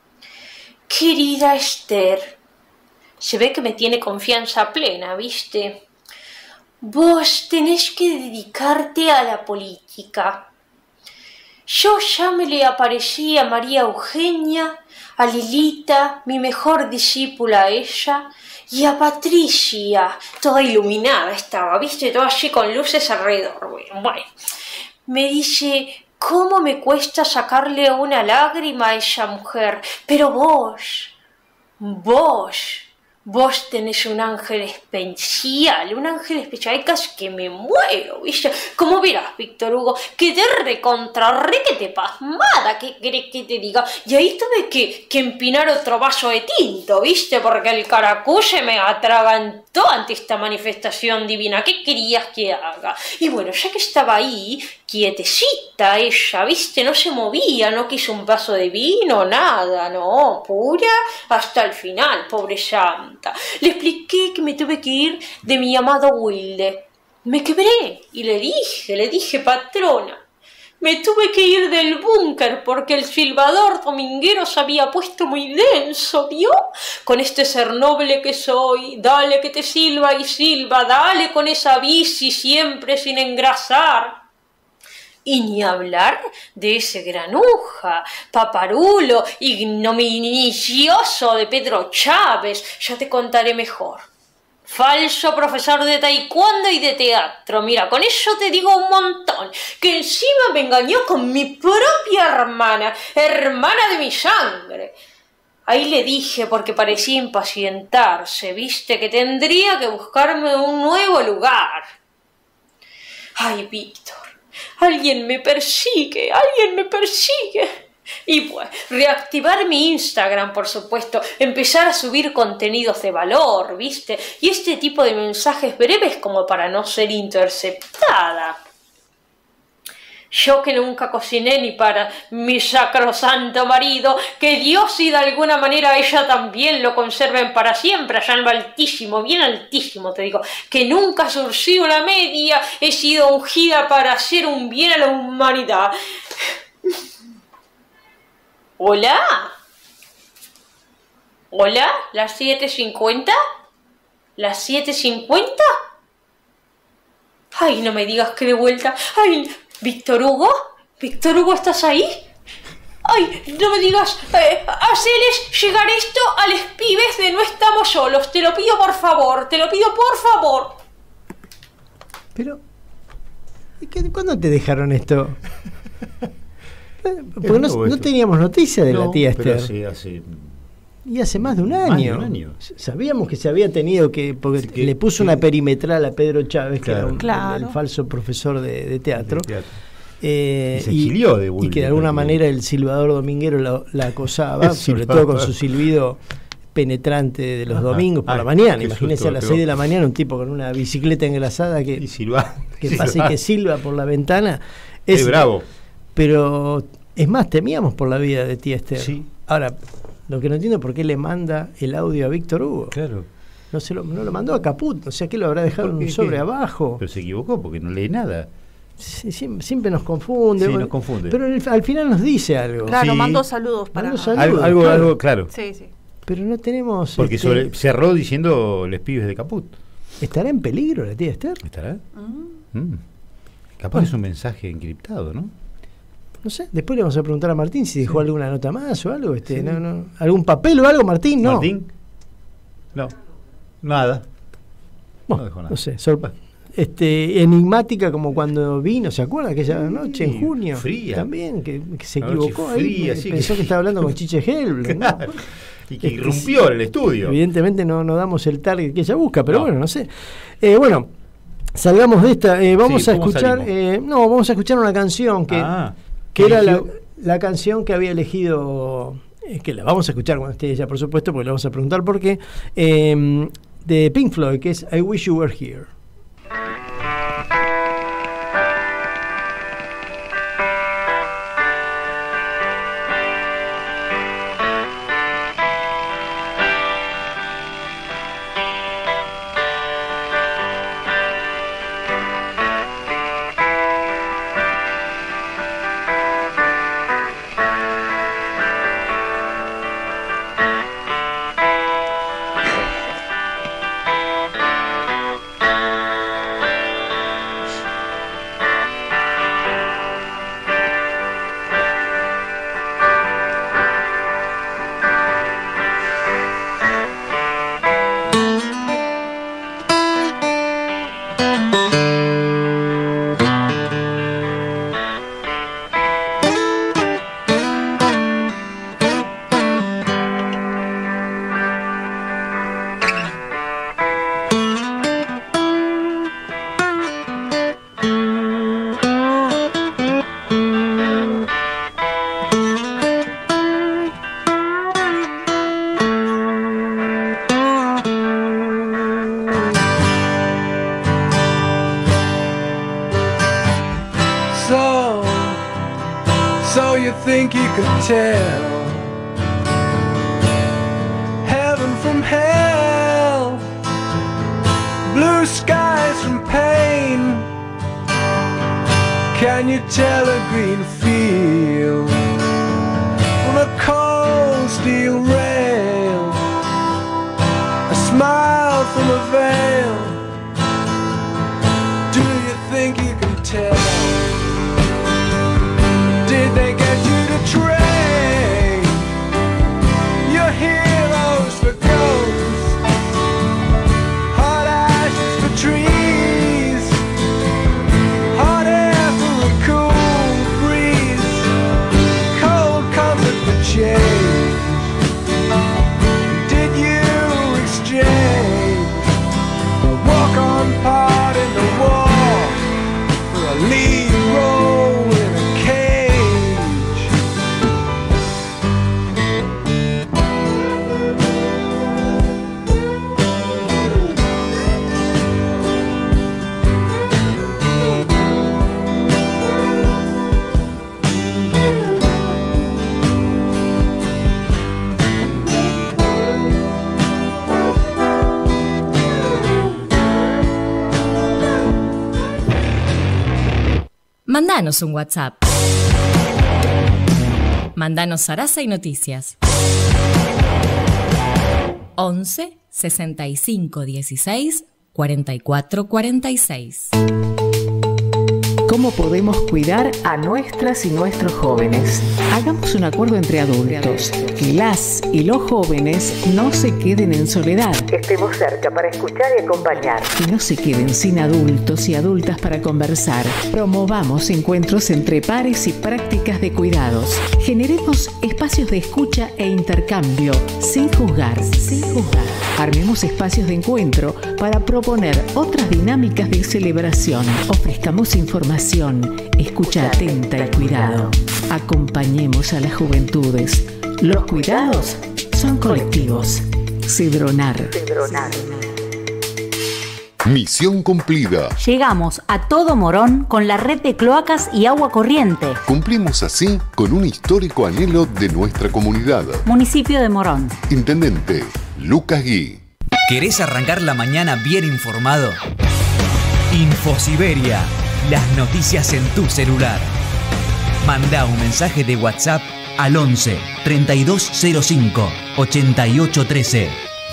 querida Esther, se ve que me tiene confianza plena, ¿viste? Vos tenés que dedicarte a la política. Yo ya me le aparecí a María Eugenia, a Lilita, mi mejor discípula ella, y a Patricia, toda iluminada estaba, ¿viste? Toda así con luces alrededor. Bueno, bueno. Me dice, ¿cómo me cuesta sacarle una lágrima a esa mujer? Pero vos, vos... Vos tenés un ángel especial, un ángel especial, hay casi que me muero, ¿viste? Como verás, Víctor Hugo, quedé recontra requete pasmada, ¿qué querés que te diga? Y ahí tuve que, que empinar otro vaso de tinto, ¿viste? Porque el caracuche me atragantó ante esta manifestación divina. ¿Qué querías que haga? Y bueno, ya que estaba ahí, quietecita ella, ¿viste? No se movía, no quiso un vaso de vino, nada, no, pura hasta el final, pobre santa. Le expliqué que me tuve que ir de mi amado Wilde. Me quebré y le dije, le dije, patrona, me tuve que ir del búnker porque el silbador dominguero se había puesto muy denso, ¿vio? Con este ser noble que soy, dale que te silba y silba, dale con esa bici siempre sin engrasar. Y ni hablar de ese granuja, paparulo, ignominioso de Pedro Chávez, ya te contaré mejor. Falso profesor de taekwondo y de teatro, mira, con eso te digo un montón, que encima me engañó con mi propia hermana, hermana de mi sangre. Ahí le dije, porque parecía impacientarse, viste, que tendría que buscarme un nuevo lugar. Ay, Víctor. Alguien me persigue, alguien me persigue. Y pues, reactivar mi Instagram, por supuesto, empezar a subir contenidos de valor, ¿viste? Y este tipo de mensajes breves como para no ser interceptada. Yo que nunca cociné ni para mi sacrosanto marido, que Dios y de alguna manera ella también lo conserven para siempre, allá en lo altísimo, bien altísimo te digo, que nunca surcí una media, he sido ungida para hacer un bien a la humanidad. ¿Hola? ¿Hola? ¿Las siete cincuenta? ¿Las siete cincuenta? Ay, no me digas que de vuelta. Ay, Víctor Hugo, Víctor Hugo, ¿estás ahí? Ay, no me digas, eh, haceles llegar esto a los pibes de No Estamos Solos, te lo pido por favor, te lo pido por favor. Pero, ¿cuándo te dejaron esto? Porque no, no teníamos noticia de no, la tía Esther. Sí, hace... Y hace más de un año. Más de un año. Sabíamos que se había tenido que... Porque que, le puso que, una perimetral a Pedro Chávez, claro, que era un, claro. el, el falso profesor de, de teatro. De teatro. Eh, y se exilió de Bulli, y que de alguna manera el silbador dominguero la, la acosaba, sobre todo con su silbido penetrante de los Ajá. domingos por Ay, la mañana. Imagínese a las seis de la mañana un tipo con una bicicleta engrasada que, silba, que pasa y que silba por la ventana. Es bravo. Pero es más, temíamos por la vida de tía Esther. Sí. Ahora, lo que no entiendo es por qué le manda el audio a Víctor Hugo. Claro. No, se lo, no lo mandó a Caput, o sea, que lo habrá dejado en un sobre qué? abajo. Pero se equivocó porque no lee nada. Sí, siempre, siempre nos confunde. Sí, nos confunde. Pero el, al final nos dice algo. Claro, sí. mandó saludos para... Mandó saludos, algo, algo, claro. algo, claro. Sí, sí. Pero no tenemos... Porque este, sobre, cerró diciendo les pibes de Caput. ¿Estará en peligro la tía Esther? ¿Estará? Mm. Mm. Capaz Bueno. es un mensaje encriptado, ¿no? No sé, después le vamos a preguntar a Martín si dejó sí. alguna nota más o algo. Este, sí. no, no, ¿algún papel o algo, Martín? No. ¿Martín? No. Nada. Bueno, no dejó nada. No sé, sorpa. Este, enigmática como cuando vino, ¿se acuerda? Aquella noche en junio. Fría. También, que, que se Una equivocó fría, ahí. Sí, pensó que... que estaba hablando con Chiche Helbl. ¿no? Y que irrumpió en el estudio. Evidentemente no, no damos el target que ella busca, pero no. bueno, no sé. Eh, bueno, salgamos de esta. Eh, vamos sí, a escuchar. Eh, no, vamos a escuchar una canción que, ah, que era la, la canción que había elegido. Eh, que la vamos a escuchar cuando esté ella, por supuesto, porque le vamos a preguntar por qué. Eh, de Pink Floyd, que es I Wish You Were Here. think you could tell heaven from hell, blue skies from pain. Can you tell a green field from a cold steel rail, a smile from a veil? Do you think you can tell? Did they get you to trade your heroes for ghosts, hot ashes for trees, hot air for a cool breeze, cold comfort for change? Did you exchange a walk-on part in the war for a lead Mandanos un WhatsApp. Mandanos Sarasa y Noticias. once sesenta y cinco dieciséis cuarenta y cuatro cuarenta y seis. ¿Cómo podemos cuidar a nuestras y nuestros jóvenes? Hagamos un acuerdo entre adultos, que las y los jóvenes no se queden en soledad. Estemos cerca para escuchar y acompañar. Que no se queden sin adultos y adultas para conversar. Promovamos encuentros entre pares y prácticas de cuidados. Generemos espacios de escucha e intercambio, sin juzgar, sin juzgar. Armemos espacios de encuentro para proponer otras dinámicas de celebración. Ofrezcamos información. Escucha atenta y cuidado. Acompañemos a las juventudes. Los cuidados son colectivos. Cedronar. Cedronar. Misión cumplida. Llegamos a todo Morón con la red de cloacas y agua corriente. Cumplimos así con un histórico anhelo de nuestra comunidad. Municipio de Morón. Intendente Lucas Gui. ¿Querés arrancar la mañana bien informado? Infosiberia. Las noticias en tu celular. Manda un mensaje de WhatsApp al once treinta y dos cero cinco ochenta y ocho trece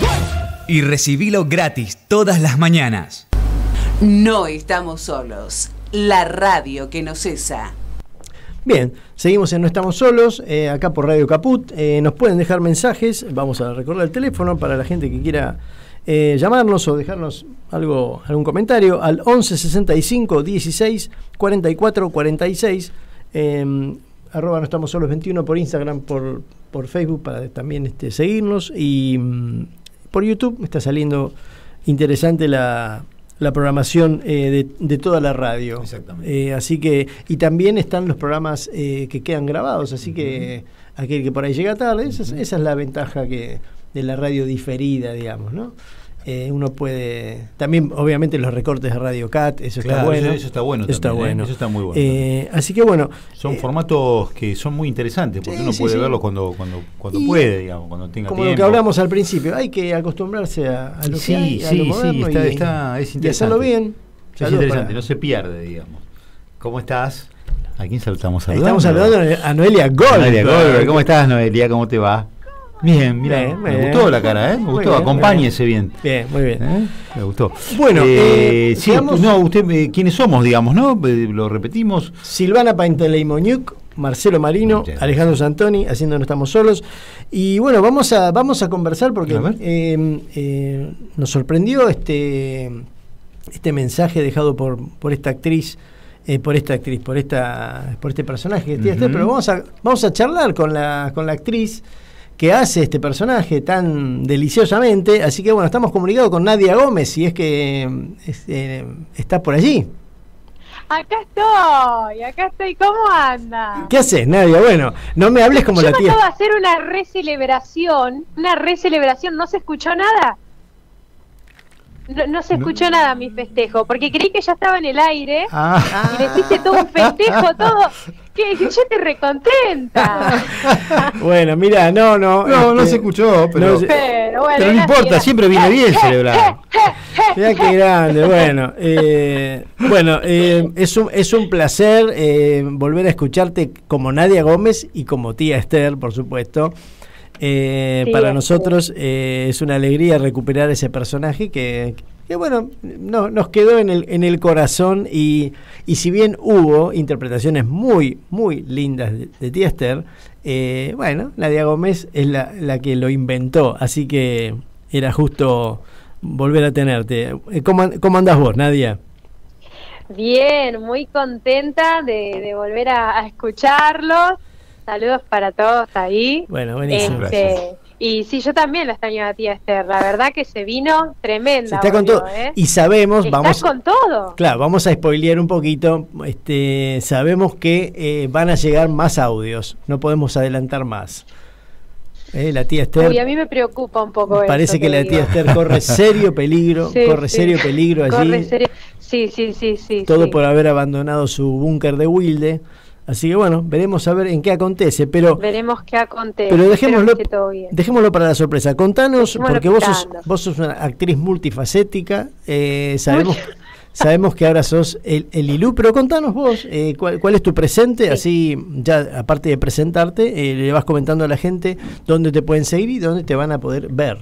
y recibilo gratis todas las mañanas. No estamos solos. La radio que no cesa. Bien, seguimos en No Estamos Solos, eh, acá por Radio Caput. Eh, nos pueden dejar mensajes. Vamos a recordar el teléfono para la gente que quiera Eh, llamarnos o dejarnos algo, algún comentario al once sesenta y cinco dieciséis cuarenta y cuatro cuarenta y seis, eh, arroba no estamos solos veintiuno por Instagram, por, por Facebook para también este, seguirnos, y mm, por YouTube me está saliendo interesante la, la programación eh, de, de toda la radio. Exactamente. Eh, así que, y también están los programas eh, que quedan grabados, así uh-huh. que aquel que por ahí llega tarde, esa, es, esa es la ventaja que de la radio diferida, digamos, ¿no? Eh, uno puede también, obviamente, los recortes de Radio Cat, eso claro, está bueno. Eso, eso está bueno. Eso también, está bueno. ¿eh? Eso está muy bueno. Eh, así que bueno. Son eh, formatos que son muy interesantes, porque sí, uno puede sí, verlos sí. cuando cuando cuando y, puede, digamos, cuando tenga como tiempo. Como lo que hablamos al principio, hay que acostumbrarse a, a lo sí, que hay, a sí, lo moderno sí, está, y, está, es interesante. y hacerlo bien. Es interesante, para... no se pierde, digamos. ¿Cómo estás? ¿A quién saludamos? Estamos saludando a Noelia Goldberg. Noelia Goldberg. ¿Cómo estás, Noelia? ¿Cómo te va? Bien, mira, bien, me bien. gustó la cara, ¿eh? Me gustó, bien, acompáñese bien. Bien, muy bien. ¿Eh? Me gustó. Bueno, eh, eh, sí, digamos, no, usted, eh, ¿quiénes somos, digamos, no? Eh, lo repetimos. Silvana Panteleimoñuc, Marcelo Marino, Muchas Alejandro gracias. Santoni, haciendo No Estamos Solos. Y bueno, vamos a vamos a conversar porque a eh, eh, nos sorprendió este este mensaje dejado por por esta actriz. Eh, por esta actriz, por esta por este personaje que tiene uh-huh. este, pero vamos a vamos a charlar con la con la actriz que hace este personaje tan deliciosamente, así que bueno, estamos comunicados con Nadia Gómez, si es que es, eh, está por allí. Acá estoy, acá estoy, ¿cómo anda? ¿Qué haces, Nadia? Bueno, no me hables como Yo la tía. Yo acabo de hacer una recelebración, una recelebración, ¿no se escuchó nada? No, no se escuchó no. nada mi festejo, porque creí que ya estaba en el aire ah. y le hiciste todo un festejo, todo, que yo estoy recontenta. Bueno, mira, no, no. No, este, no se escuchó, pero no, pero, bueno, pero no importa, era. Siempre viene bien celebrar. Mira qué grande, bueno. Eh, bueno, eh, es, un, es un placer eh, volver a escucharte como Nadia Gómez y como tía Esther, por supuesto. Eh, sí, para nosotros eh, es una alegría recuperar ese personaje que, que bueno, no, nos quedó en el, en el corazón y, y si bien hubo interpretaciones muy, muy lindas de, de tía Esther, eh, bueno, Nadia Gómez es la, la que lo inventó, así que era justo volver a tenerte. ¿Cómo, cómo andás vos, Nadia? Bien, muy contenta de, de volver a, a escucharlos. Saludos para todos ahí. Bueno, buenísimo. Este, y sí, yo también la extraño a tía Esther. La verdad que se vino tremenda. Se está volvió, con todo. ¿eh? Y sabemos, está vamos. con todo. Claro, vamos a spoilear un poquito. Este, sabemos que eh, van a llegar más audios. No podemos adelantar más. Eh, la tía Esther. Uy, a mí me preocupa un poco. Parece eso, que la digo. tía Esther corre serio peligro. sí, corre sí. serio peligro allí. Corre serio. Sí, sí, sí, sí. Todo sí. por haber abandonado su búnker de Wilde. Así que bueno, veremos a ver en qué acontece, pero veremos qué acontece. Pero dejémoslo, dejémoslo para la sorpresa. Contanos, dejémoslo porque vos sos, vos sos una actriz multifacética, eh, sabemos, sabemos que ahora sos el, el Lilú, pero contanos vos, eh, cuál, cuál es tu presente, sí. Así ya aparte de presentarte, eh, le vas comentando a la gente dónde te pueden seguir y dónde te van a poder ver.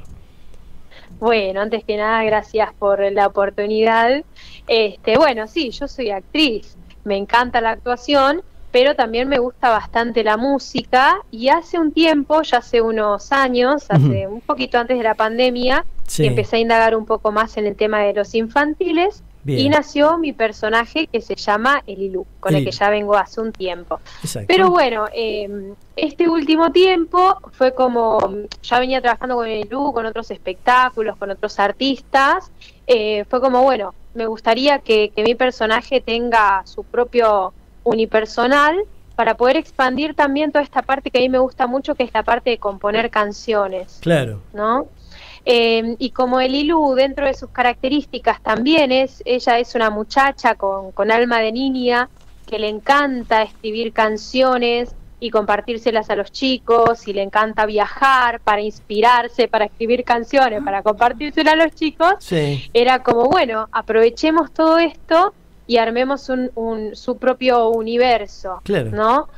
Bueno, antes que nada, gracias por la oportunidad. Este, bueno, sí, yo soy actriz, me encanta la actuación, pero también me gusta bastante la música, y hace un tiempo, ya hace unos años, hace uh-huh. un poquito antes de la pandemia, sí. empecé a indagar un poco más en el tema de los infantiles. Bien. Y nació mi personaje que se llama el Lilú, con el, el que ya vengo hace un tiempo. Exacto. Pero bueno, eh, este último tiempo fue como, ya venía trabajando con el Lilú, con otros espectáculos, con otros artistas, eh, fue como, bueno, me gustaría que, que mi personaje tenga su propio unipersonal para poder expandir también toda esta parte que a mí me gusta mucho, que es la parte de componer canciones. Claro. ¿No? Eh, y como el Lilú, dentro de sus características también es, ella es una muchacha con, con alma de niña, que le encanta escribir canciones y compartírselas a los chicos, y le encanta viajar para inspirarse, para escribir canciones, para compartírselas a los chicos. Sí. Era como, bueno, aprovechemos todo esto y armemos un, un, su propio universo, claro. ¿no?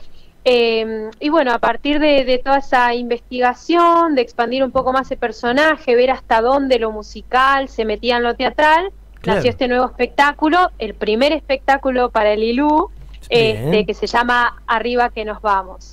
Eh, y bueno, a partir de, de toda esa investigación, de expandir un poco más el personaje, ver hasta dónde lo musical se metía en lo teatral, claro. nació este nuevo espectáculo, el primer espectáculo para el Lilú, este, que se llama Arriba que nos vamos.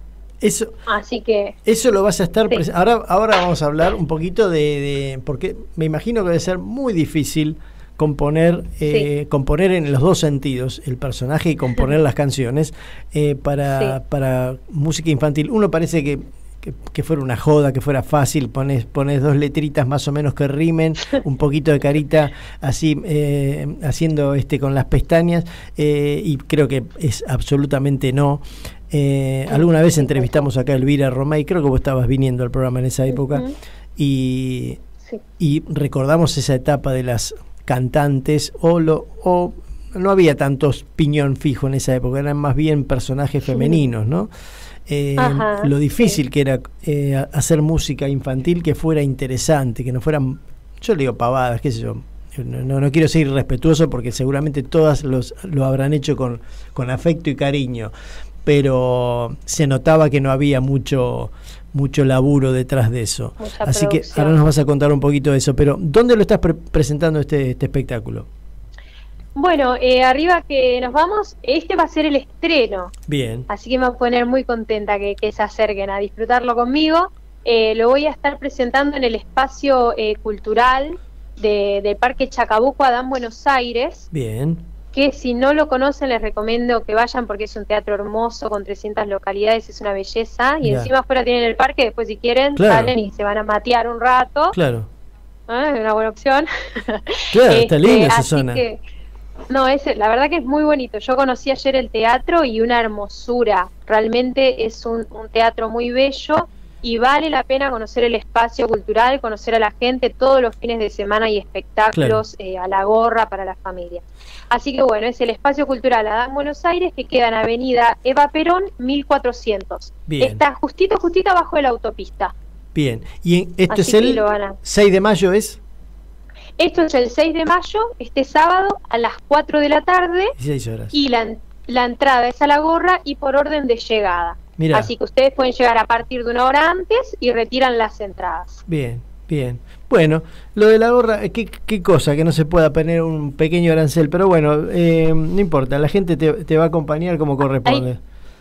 Eso, Así que eso lo vas a estar... Sí. Ahora, ahora vamos a hablar un poquito de, de... Porque me imagino que debe ser muy difícil componer eh, sí. componer en los dos sentidos, el personaje y componer las canciones eh, para, sí. para música infantil. Uno parece que, que, que fuera una joda, que fuera fácil, pones, pones dos letritas más o menos que rimen, un poquito de carita así eh, haciendo este con las pestañas, eh, y creo que es absolutamente no. Eh, alguna vez entrevistamos acá a Elvira Romay, creo que vos estabas viniendo al programa en esa época, uh-huh. y, sí. y recordamos esa etapa de las cantantes, o, lo, o no había tantos piñón fijo en esa época, eran más bien personajes femeninos, ¿no? Eh, Ajá, lo difícil sí. que era eh, hacer música infantil que fuera interesante, que no fueran, yo le digo pavadas, qué sé yo, no, no quiero ser irrespetuoso porque seguramente todas los, lo habrán hecho con, con afecto y cariño, pero se notaba que no había mucho mucho laburo detrás de eso. Mucha Así producción. Que ahora nos vas a contar un poquito de eso, pero ¿dónde lo estás pre presentando este, este espectáculo? Bueno, eh, arriba que nos vamos, este va a ser el estreno. Bien. Así que me voy a poner muy contenta que, que se acerquen a disfrutarlo conmigo. Eh, lo voy a estar presentando en el espacio eh, cultural de, del Parque Chacabuco, Adán, Buenos Aires. Bien. Que si no lo conocen les recomiendo que vayan porque es un teatro hermoso con trescientas localidades, es una belleza, y ya. encima afuera tienen el parque, después si quieren claro. salen y se van a matear un rato. Claro. ¿Eh? Es una buena opción. Claro, está linda esa así zona. Que, no, es, la verdad que es muy bonito. Yo conocí ayer el teatro y una hermosura. Realmente es un, un teatro muy bello y vale la pena conocer el espacio cultural, conocer a la gente. Todos los fines de semana hay espectáculos claro. eh, a la gorra para la familia. Así que bueno, es el espacio cultural Adán, Buenos Aires, que queda en avenida Eva Perón mil cuatrocientos. Bien. Está justito, justito abajo de la autopista. Bien, y esto Así es el a... seis de mayo, ¿es? Esto es el seis de mayo, este sábado, a las cuatro de la tarde. dieciséis horas. Y la, la entrada es a la gorra y por orden de llegada. Mirá. Así que ustedes pueden llegar a partir de una hora antes y retiran las entradas. Bien, bien. Bueno, lo de la gorra, qué, qué cosa, que no se pueda poner un pequeño arancel, pero bueno, eh, no importa, la gente te, te va a acompañar como corresponde. Ahí.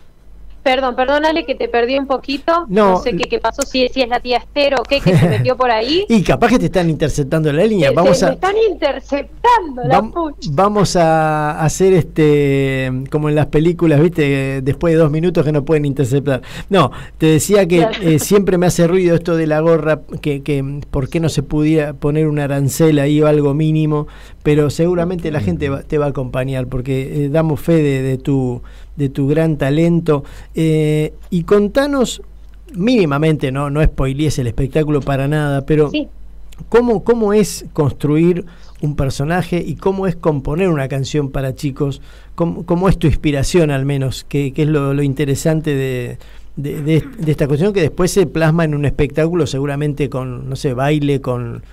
Perdón, perdónale que te perdí un poquito, no, no sé qué, qué pasó, si, si es la tía Esther o qué, que se metió por ahí. Y capaz que te están interceptando la línea. Se, vamos se a, me están interceptando la vam, Vamos a hacer este, como en las películas, viste, después de dos minutos que no pueden interceptar. No, te decía que claro. eh, siempre me hace ruido esto de la gorra, que, que por qué no se pudiera poner un arancel ahí o algo mínimo, pero seguramente la gente va, te va a acompañar, porque eh, damos fe de, de tu... de tu gran talento, eh, y contanos mínimamente, no no spoilees el espectáculo para nada, pero sí. ¿cómo, cómo es construir un personaje y cómo es componer una canción para chicos? ¿Cómo, cómo es tu inspiración al menos? ¿Qué, qué es lo, lo interesante de, de, de, de esta cuestión que después se plasma en un espectáculo seguramente con, no sé, baile, con,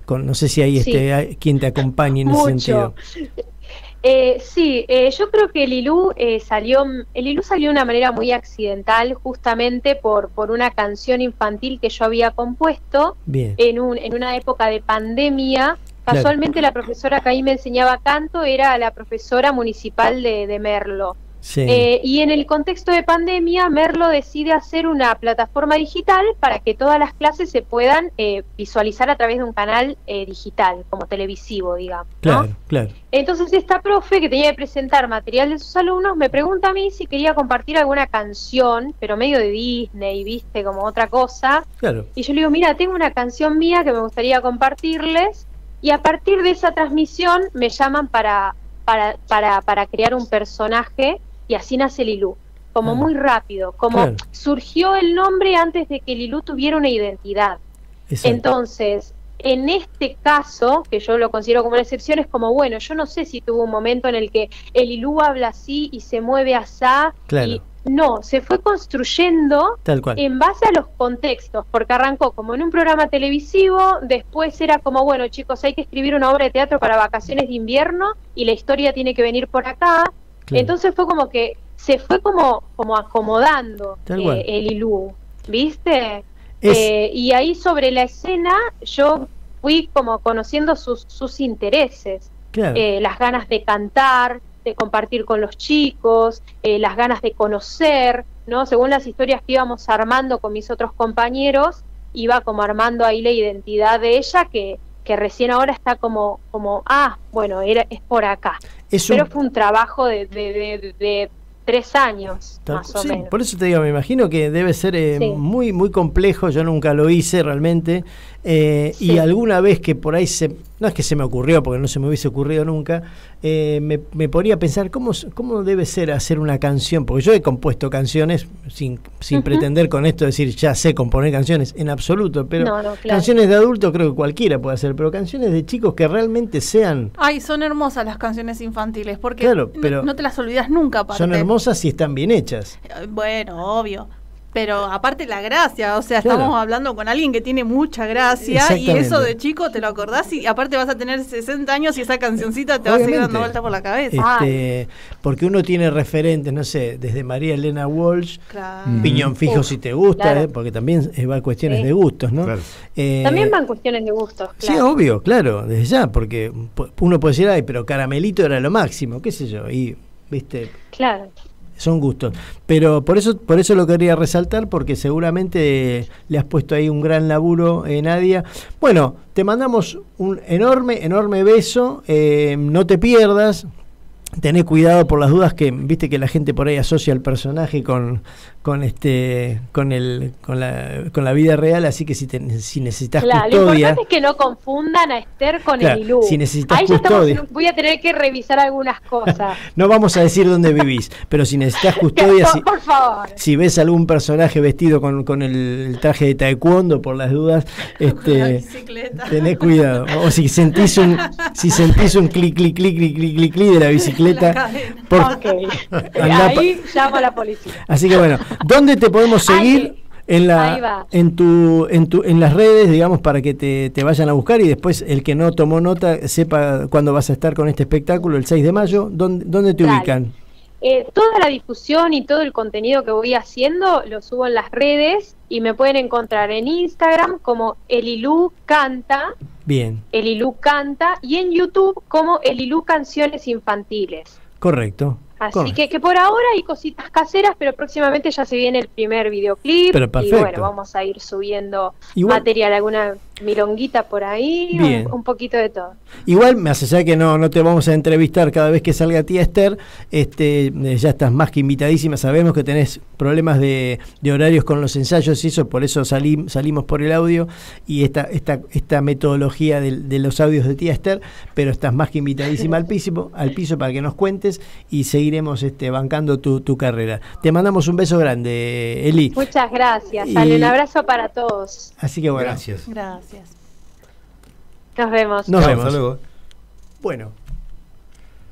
con, no sé si hay Sí. este hay quien te acompañe en ese Mucho. sentido. Eh, sí, eh, yo creo que el Ilú eh, salió, el Ilú salió de una manera muy accidental, justamente por, por una canción infantil que yo había compuesto Bien. en, un, en una época de pandemia. Casualmente la profesora que ahí me enseñaba canto era la profesora municipal de, de Merlo. Sí. Eh, y en el contexto de pandemia, Merlo decide hacer una plataforma digital para que todas las clases se puedan eh, visualizar a través de un canal eh, digital, como televisivo, digamos, ¿no? Claro, claro. Entonces esta profe que tenía que presentar material de sus alumnos me pregunta a mí si quería compartir alguna canción, pero medio de Disney, viste, como otra cosa. Claro. Y yo le digo, mira, tengo una canción mía que me gustaría compartirles, y a partir de esa transmisión me llaman para, para, para, para crear un personaje, y así nace Lilú, como muy rápido, como Claro. surgió el nombre antes de que Lilú tuviera una identidad. Exacto. Entonces, en este caso, que yo lo considero como una excepción, es como, bueno, yo no sé si tuvo un momento en el que el Lilú habla así y se mueve asá, Claro. y no, se fue construyendo Tal cual. en base a los contextos, porque arrancó como en un programa televisivo, después era como, bueno, chicos, hay que escribir una obra de teatro para vacaciones de invierno y la historia tiene que venir por acá. Claro. Entonces fue como que se fue como, como acomodando Tal eh, cual. el Ilú, ¿viste? Es- Eh, y ahí sobre la escena yo fui como conociendo sus, sus intereses, Claro. eh, las ganas de cantar, de compartir con los chicos, eh, las ganas de conocer, ¿no? Según las historias que íbamos armando con mis otros compañeros, iba como armando ahí la identidad de ella, que, que recién ahora está como, como ah, bueno, era, es por acá. Es Pero un- fue un trabajo de, de, de, de tres años, Tal- más o sí, menos. por eso te digo, me imagino que debe ser eh, Sí. muy muy complejo, yo nunca lo hice realmente, eh, y Sí. alguna vez que por ahí se, no es que se me ocurrió, porque no se me hubiese ocurrido nunca, eh, me, me ponía a pensar cómo, cómo debe ser hacer una canción, porque yo he compuesto canciones sin, sin Ujú. pretender con esto decir ya sé componer canciones, en absoluto, pero No, no, claro. canciones de adulto creo que cualquiera puede hacer, pero canciones de chicos que realmente sean... Ay, son hermosas las canciones infantiles, porque Claro, no- pero no, te las olvidas nunca, aparte. Son hermosas si están bien hechas. Eh, Bueno, obvio. Pero aparte la gracia, o sea, Claro. estamos hablando con alguien que tiene mucha gracia y Exactamente. eso de chico te lo acordás y aparte vas a tener sesenta años y esa cancioncita te va a seguir Obviamente. dando vuelta por la cabeza. Este, porque uno tiene referentes, no sé, desde María Elena Walsh, Claro. Piñón Fijo Uf, si te gusta, claro. eh, porque también eh, va a cuestiones Sí. de gustos, ¿no? Eh, También van cuestiones de gustos, Sí, claro. obvio, claro, desde ya, porque pu- uno puede decir, ay, pero Caramelito era lo máximo, qué sé yo, y, viste, Claro. son gustos. Pero por eso por eso lo quería resaltar, porque seguramente le has puesto ahí un gran laburo, eh, Nadia. Bueno, te mandamos un enorme, enorme beso. Eh, no te pierdas. Tené cuidado por las dudas que viste que la gente por ahí asocia al personaje con con este con el con la con la vida real, así que si te, si necesitas Claro, lo custodia, importante es que no confundan a Esther con Claro, el Ilú. si necesitas Ahí ya estamos custodia. en un- voy a tener que revisar algunas cosas. no vamos a decir dónde vivís, pero si necesitas custodia, por, si, por favor. si ves algún personaje vestido con, con el traje de taekwondo, por las dudas, este, tené cuidado. O si sentís un, si sentís un clic, clic, clic, clic, clic, clic, clic de la bicicleta. por- Ok. andá pa- Ahí llamo a la policía. Así que bueno, ¿dónde te podemos seguir? En Ahí va. la en tu en tu en las redes, digamos, para que te, te vayan a buscar y después el que no tomó nota sepa cuándo vas a estar con este espectáculo el seis de mayo. ¿Dónde, dónde te Dale. ubican? Eh, toda la difusión y todo el contenido que voy haciendo lo subo en las redes y me pueden encontrar en Instagram como Elilú Canta, Bien, Elilú Canta, y en YouTube como Elilú Canciones Infantiles. correcto. Así correcto. que, que por ahora hay cositas caseras, pero próximamente ya se viene el primer videoclip. Pero y perfecto. bueno, vamos a ir subiendo Igual- material, alguna milonguita por ahí, Bien. un, un poquito de todo. Igual, más allá que no, no te vamos a entrevistar cada vez que salga tía Esther, este, eh, ya estás más que invitadísima. Sabemos que tenés problemas de, de horarios con los ensayos y eso, por eso salí, salimos por el audio y esta, esta, esta metodología de, de los audios de tía Esther, pero estás más que invitadísima al piso, al piso para que nos cuentes y seguiremos este, bancando tu, tu carrera. Te mandamos un beso grande, Eli. Muchas gracias. Y- Dale, un abrazo para todos. Así que bueno. Gracias. Gracias. Nos vemos. Nos Chao, vemos. hasta luego. Bueno.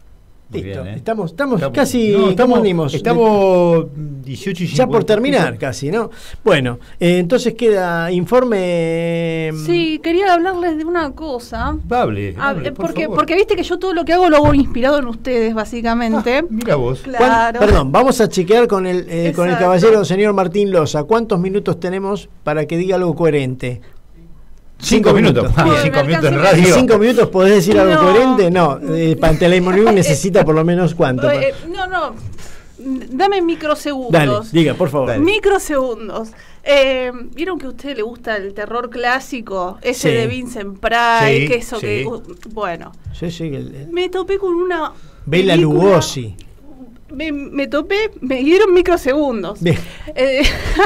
Muy Listo. bien, ¿eh? Estamos, estamos, Estamos- casi. no, estamos- ¿cómo venimos? estamos dieciocho y Ya por cincuenta. terminar, casi, ¿no? Bueno, eh, entonces queda informe. Sí, quería hablarles de una cosa. Hable, Ah, hable, eh, por porque, favor. porque viste que yo todo lo que hago lo hago inspirado en ustedes, básicamente. Mira vos. ¿Cuán- Claro. Perdón, vamos a chequear con el, eh, con el Exacto. caballero señor Martín Loza. ¿Cuántos minutos tenemos para que diga algo coherente? Cinco minutos. Ah, Bien. cinco minutos en ¿En radio. ¿Cinco minutos podés decir algo No. coherente? No. Eh, Panteleimonium necesita por lo menos cuánto. Eh, no, no. Dame microsegundos. Dale, diga, por favor. Dale. Microsegundos. Eh, ¿Vieron que a usted le gusta el terror clásico? Ese Sí. de Vincent Price, Sí, que eso sí. que. uh, bueno. Sí, sí, el- el- Me topé con una. Bela película- Lugosi. Me, me topé, me dieron microsegundos. Bien. Eh,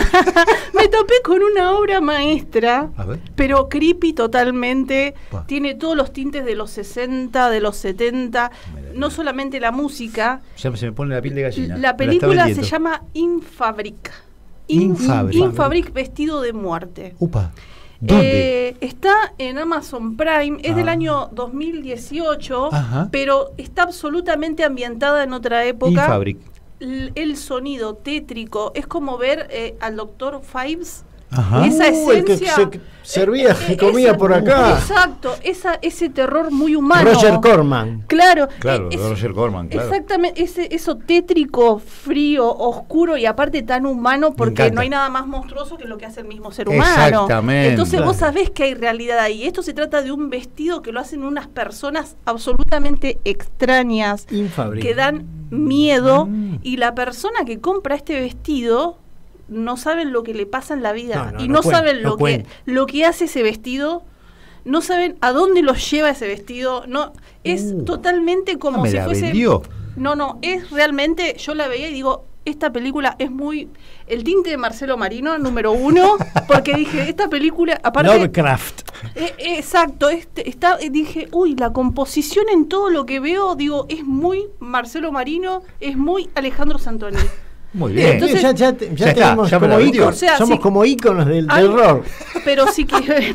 me topé con una obra maestra, A ver. pero creepy totalmente. Pa. Tiene todos los tintes de los sesenta, de los setenta. No solamente la música. Ya se me pone la piel de gallina. La Me está película se vendiendo. llama Infabric. Infabric. Infabric, vestido de muerte. Upa. ¿Dónde? Eh, está en Amazon Prime, es del Ah. año dos mil dieciocho, Ajá. pero está absolutamente ambientada en otra época. Infabric. L- El sonido tétrico es como ver eh, al doctor Fives. Ajá. Esa Uh, el que esencia. se servía eh, y comía esa- por acá. Exacto, esa, ese terror muy humano. Roger Corman. Claro, Claro, eh, es- Roger Corman, claro. Exactamente, ese, eso tétrico, frío, oscuro y aparte tan humano porque encanta. no hay nada más monstruoso que lo que hace el mismo ser humano. Exactamente. Entonces vos Claro. sabés que hay realidad ahí. Esto se trata de un vestido que lo hacen unas personas absolutamente extrañas, Infabric. que dan miedo Mm. y la persona que compra este vestido no saben lo que le pasa en la vida No, no, y no no, cuenta, saben no lo que cuenta. lo que hace ese vestido. No saben a dónde los lleva ese vestido. No, es Uh. totalmente como Ah, me si la fuese. vendió. No, no, es realmente. Yo la veía y digo, esta película es muy. El tinte de Marcelo Marino, número uno, porque dije, esta película, aparte. Lovecraft. eh, eh, exacto, este, está, eh, dije, uy, la composición en todo lo que veo, digo, es muy Marcelo Marino, es muy Alejandro Santoni. Muy Bien, bien. Entonces- ya, ya, te- ya Ya está, tenemos ya me la como vendió. íconos, O sea, somos sí. como íconos del Ay, terror. Pero sí que.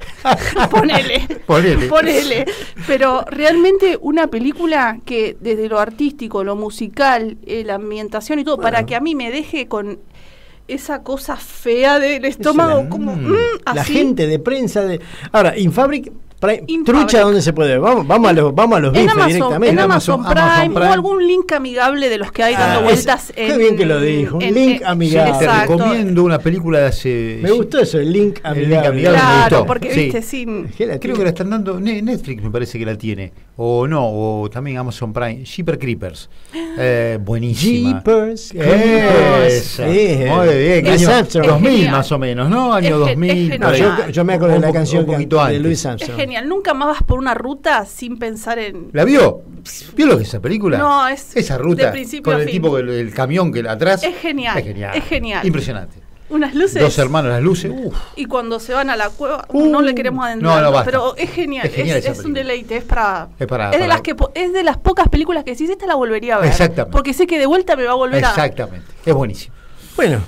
ponele. Ponele. Ponele. Pero realmente una película que desde lo artístico, lo musical, eh, la ambientación y todo, Bueno. para que a mí me deje con esa cosa fea del estómago, la- como. mm, mm, La así. gente de prensa de. Ahora, Infabric, Pri- Infabric. trucha, ¿dónde se puede? Vamos, vamos a los, vamos a los En bifes Amazon, directamente. en Amazon, Amazon- Prime, Amazon Prime. o algún link amigable de los que hay dando Ah, vueltas es- en. qué bien que lo dijo, un en- link en- amigable. Te Exacto. recomiendo una película de hace. Me gustó eso, el link El link amigable. amigable. me Claro, gustó. porque Sí. viste, sin. ¿Qué la Creo tiene? que la están dando. Ne- Netflix me parece que la tiene. O no, o también Amazon Prime. Jeepers Creepers. Eh, buenísima. Jeepers Creepers. Esa. Sí, Muy bien. Louis Año Armstrong. dos mil Es genial. más o menos, ¿no? Año Es ge- dos es mil. genial. No, por yo, ahí. yo me acuerdo de Un la po- canción un que- poquito de antes. Louis Es Armstrong. genial, nunca más vas por una ruta sin pensar en. ¿La vio? ¿Vio lo que es esa película? No, es Esa ruta de principio con a el fin. tipo, el, el camión que atrás. Es genial, Es genial. es genial. Impresionante. Unas luces. Dos hermanos, las luces. Uf. Y cuando se van a la cueva, Uh. no le queremos adentrar, No, no, basta. pero es genial, Es genial es, esa es un película. deleite, es para, Es para- es de para- las que po- es de las pocas películas que decís, esta la volvería a ver, Exactamente. porque sé que de vuelta me va a volver a. Exactamente. Es buenísimo. Bueno,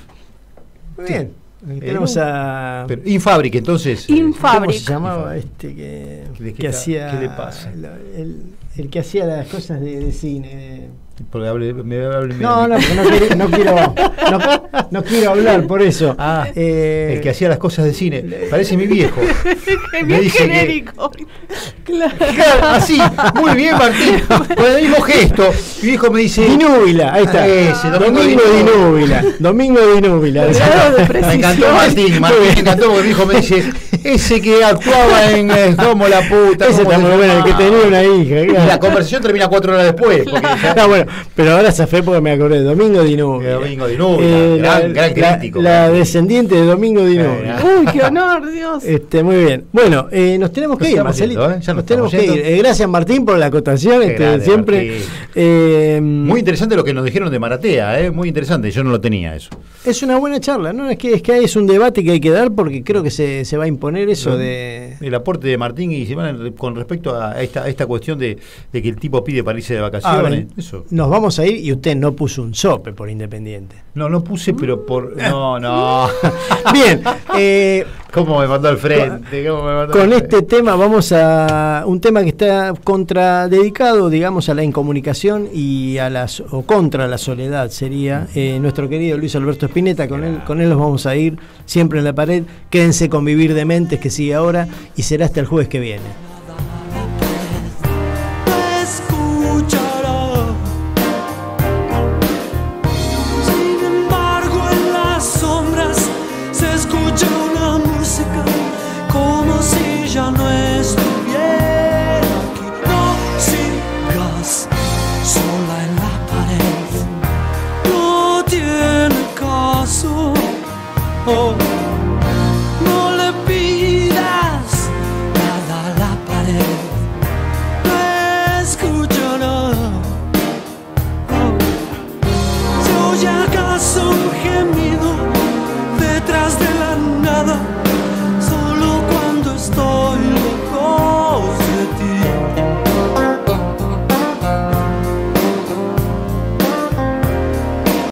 muy bien. Tenemos Eh, a. Pero Infabric, entonces. eh, Infabric. ¿Cómo se llamaba este que, ¿De qué que ca- hacía. qué le pasa? El, el- el que hacía las cosas de, de cine. de- porque hable- me hable- me- No, no, porque no quiero, no quiero, no, no quiero hablar por eso. Ah, Eh, el que hacía las cosas de cine. Parece mi viejo. Qué Me bien dice que- genérico. Claro. Claro, así, muy bien, Martín. Con el mismo gesto. Mi viejo me dice. Dinúbila, ahí está. Ese, Domingo Domingo Dinúbila. Domingo Dinúbila. Grado de Me precisión. encantó Martín, Martín me encantó porque mi hijo me dice, ese que actuaba en eh, Como la puta. Ese ¿cómo está se muy bueno, el que llamaba? tenía una hija. Y claro. la conversación termina cuatro horas después. Porque ya- No, bueno, pero ahora zafé porque me acordé de Domingo Dinúbila. Domingo Dinúbila, gran- gran crítico. La, la descendiente de Domingo Dinúbila. Uy, qué honor, Dios. Este, muy bien. Bueno, eh, nos tenemos que Nos ir, estamos Marcelito. yendo, ¿eh? Ya nos nos tenemos que estamos ir. yendo. Eh, gracias, Martín, por la acotación. Qué Este, grande, siempre. Martín. Eh, Muy interesante lo que nos dijeron de Maratea, ¿eh? Muy interesante. Yo no lo tenía eso. Es una buena charla, ¿no? Es que, es que es un debate que hay que dar porque creo que se, se va a imponer eso de... El aporte de Martín y Simón con respecto a esta, a esta cuestión de, de que el tipo pide para irse de vacaciones. Ahora, eso. Nos vamos a ir y usted no puso un sope por Independiente. No, no puse, pero por... No, no. Bien. Eh, ¿Cómo me mandó al frente? ¿Cómo me mandó con al este tema vamos a... Un tema que está contra dedicado, digamos, a la incomunicación y a las o contra la soledad sería eh, nuestro querido Luis Alberto Spinetta. Con él, con él nos vamos a ir siempre en la pared. Quédense con Vivir Dementes, que sigue ahora y será hasta el jueves que viene. Sin embargo, en las sombras se escucha una música como si ya no estuviera aquí. No sigas sola en la pared, no tiene caso. Oh. No le pidas nada a la pared, no escuchará. Oh. ¿Se oye acaso un gemido